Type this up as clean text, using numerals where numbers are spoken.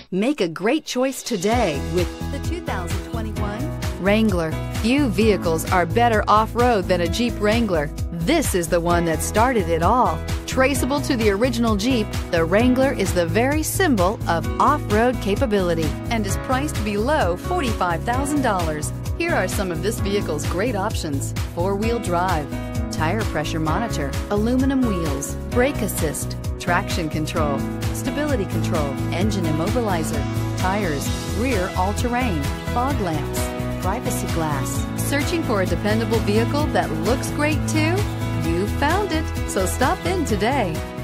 Make a great choice today with the 2021 Wrangler. Few vehicles are better off-road than a Jeep Wrangler. This is the one that started it all. Traceable to the original Jeep, the Wrangler is the very symbol of off-road capability and is priced below $45,000. Here are some of this vehicle's great options: four-wheel drive, tire pressure monitor, aluminum wheels, brake assist, traction control, stability control, engine immobilizer, tires, rear all-terrain, fog lamps, privacy glass. Searching for a dependable vehicle that looks great too? You found it, so stop in today.